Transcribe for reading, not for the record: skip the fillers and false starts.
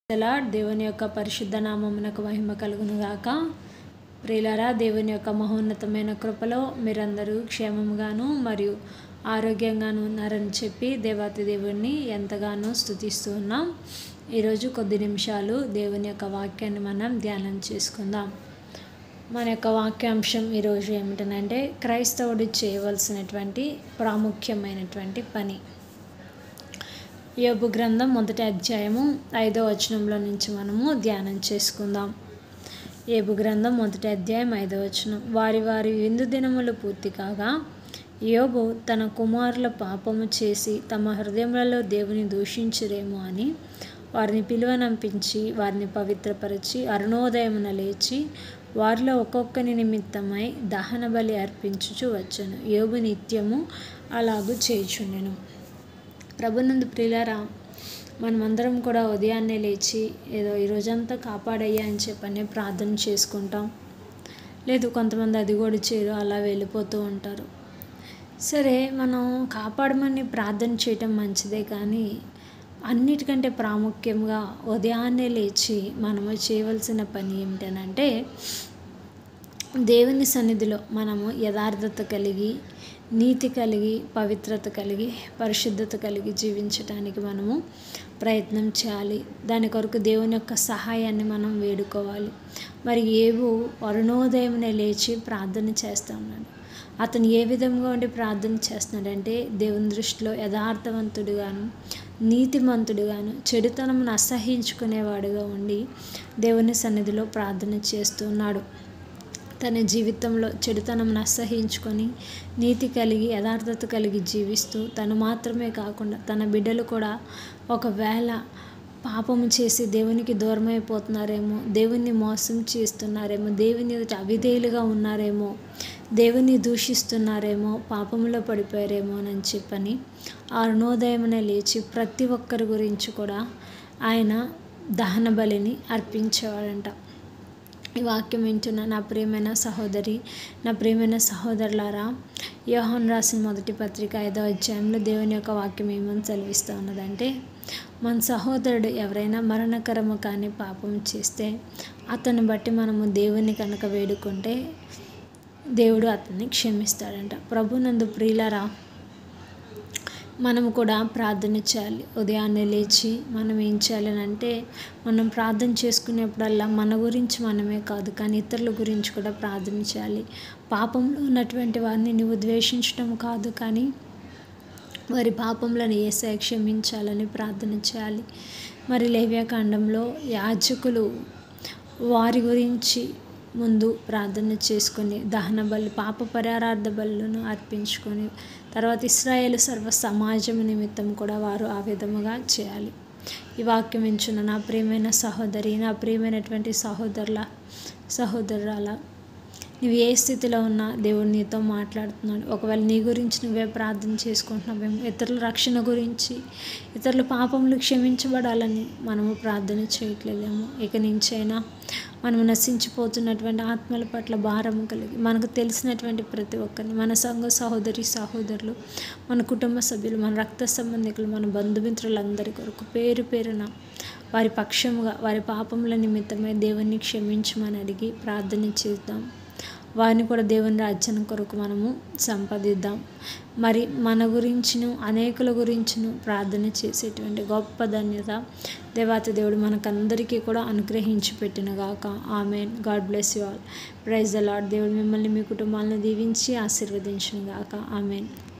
Lord. దేవుని యొక్క పరిశుద్ధ నామమునకు మహిమ కలుగును గాక. ప్రియులారా, దేవుని యొక్క మహోన్నతమైన కృపలో మీరందరూ క్షేమముగాను మరియు ఆరోగ్యంగాను ఉన్నారని చెప్పి దేవాతి దేవుణ్ణి ఎంతగానో స్తుతిస్తూ ఉన్నాం. ఈరోజు కొద్ది నిమిషాలు దేవుని యొక్క వాక్యాన్ని మనం ధ్యానం చేసుకుందాం. మన యొక్క వాక్యాంశం ఈరోజు ఏమిటనంటే, క్రైస్తవుడు చేయవలసినటువంటి ప్రాముఖ్యమైనటువంటి పని. యోబు గ్రంథం 1వ అధ్యాయము 5వ వచనంలో నుంచి మనము ధ్యానం చేసుకుందాం. యోబు గ్రంథం 1వ అధ్యాయం 5వ వచనం. వారి వారి విందు దినములు పూర్తి కాగా యోబు తన కుమారుల పాపము చేసి తమ హృదయములలో దేవుని దూషించురేమో అని వారిని పిలువనంపించి వారిని పవిత్రపరిచి అరుణోదయమున లేచి వారిలో ఒక్కొక్కని నిమిత్తమై దహన బలి అర్పించుచు వచ్చెను. యోబు నిత్యము అలాగూ చేయుచుండెను. ప్రభునందు ప్రియులారా, మనమందరం కూడా ఉదయాన్నే లేచి ఏదో ఈరోజంతా కాపాడయ్యా అని చెప్పని ప్రార్థన చేసుకుంటాం. లేదు, కొంతమంది అది కూడా చేయరు, అలా వెళ్ళిపోతూ ఉంటారు. సరే, మనం కాపాడమని ప్రార్థన చేయటం మంచిదే, కానీ అన్నిటికంటే ప్రాముఖ్యంగా ఉదయాన్నే లేచి మనము చేయవలసిన పని ఏమిటనంటే, దేవుని సన్నిధిలో మనము యథార్థత కలిగి, నీతి కలిగి, పవిత్రత కలిగి, పరిశుద్ధత కలిగి జీవించటానికి మనము ప్రయత్నం చేయాలి. దాని కొరకు దేవుని యొక్క సహాయాన్ని మనం వేడుకోవాలి. మరి యోబు అరుణోదయమునే లేచి ప్రార్థన చేస్తూ ఉన్నాడు. అతను ఏ విధంగా ఉండి ప్రార్థన చేస్తున్నాడంటే, దేవుని దృష్టిలో యథార్థవంతుడుగాను, నీతిమంతుడుగాను, చెడుతనమును అసహించుకునేవాడుగా ఉండి దేవుని సన్నిధిలో ప్రార్థన చేస్తున్నాడు. తన జీవితంలో చెడుతనంను అసహించుకొని నీతి కలిగి యథార్థత కలిగి జీవిస్తూ తను మాత్రమే కాకుండా తన బిడ్డలు కూడా ఒకవేళ పాపము చేసి దేవునికి దూరమైపోతున్నారేమో, దేవుని మోసం చేస్తున్నారేమో, దేవుని ఎదుట అవిధేయులుగా ఉన్నారేమో, దేవుని దూషిస్తున్నారేమో, పాపంలో పడిపోయారేమో అని చెప్పని అరుణోదయమున లేచి ప్రతి ఒక్కరి గురించి కూడా ఆయన దహన బలిని అర్పించేవాడంట. ఈ వాక్యం వింటున్న నా ప్రియమైన సహోదరి, నా ప్రియమైన సహోదరులారా, యోహాను రాసిన మొదటి పత్రిక 5వ అధ్యాయంలో దేవుని యొక్క వాక్యం ఏమని సెలవిస్తూ ఉన్నదంటే, మన సహోదరుడు ఎవరైనా మరణకరము కానీ పాపం చేస్తే అతన్ని బట్టి మనము దేవుని కనుక వేడుకుంటే దేవుడు అతన్ని క్షమిస్తాడంట. ప్రభునందు ప్రియులారా, మనము కూడా ప్రార్థన చేయాలి. ఉదయాన్నే లేచి మనం ఏం చేయాలని అంటే, మనం ప్రార్థన చేసుకునేప్పుడల్లా మన గురించి మనమే కాదు, కానీ ఇతరుల గురించి కూడా ప్రార్థన చేయాలి. పాపంలో ఉన్నటువంటి వారిని నువ్వు ద్వేషించడం కాదు, కానీ వారి పాపంలను యేసయ్య క్షమించాలని ప్రార్థన చేయాలి. మరి లేవ్యాకాండంలో యాజకులు వారి గురించి ముందు ప్రార్థన చేసుకొని దహన బలి, పాప పరిహారార్థ బలులను అర్పించుకొని తర్వాత ఇశ్రాయేలు సర్వ సమాజం నిమిత్తం కూడా వారు ఆ విధముగా చేయాలి. ఈ వాక్యం వింటున్న నా ప్రియమైన సహోదరి, నా ప్రియమైనటువంటి సహోదరుల, నువ్వు ఏ స్థితిలో ఉన్నా దేవుడు నీతో మాట్లాడుతున్నాడు. ఒకవేళ నీ గురించి నువ్వే ప్రార్థన చేసుకుంటున్నావేమో, ఇతరుల రక్షణ గురించి, ఇతరుల పాపములు క్షమించబడాలని మనము ప్రార్థన చేయట్లేదేమో. ఇక నుంచైనా మనము నశించిపోతున్నటువంటి ఆత్మల పట్ల భారము కలిగి మనకు తెలిసినటువంటి ప్రతి ఒక్కరిని, మన సంఘ సహోదరులు, మన కుటుంబ సభ్యులు, మన రక్త సంబంధికులు, మన బంధుమిత్రులందరి కొరకు పేరు పేరున వారి పక్షముగా వారి పాపముల నిమిత్తమై దేవుణ్ణి క్షమించమని అడిగి ప్రార్థన చేద్దాం. వారిని కూడా దేవుని రాజ్యం కొరకు మనము సంపాదిద్దాం. మరి మన గురించిను అనేకుల గురించిను ప్రార్థన చేసేటువంటి గొప్ప ధన్యత దేవాతి దేవుడు మనకందరికీ కూడా అనుగ్రహించి పెట్టినగాక. Amen. God bless you all. Praise the Lord. దేవుడు మిమ్మల్ని మీ కుటుంబాలను దీవించి ఆశీర్వదించునుగాక. ఆమెన్.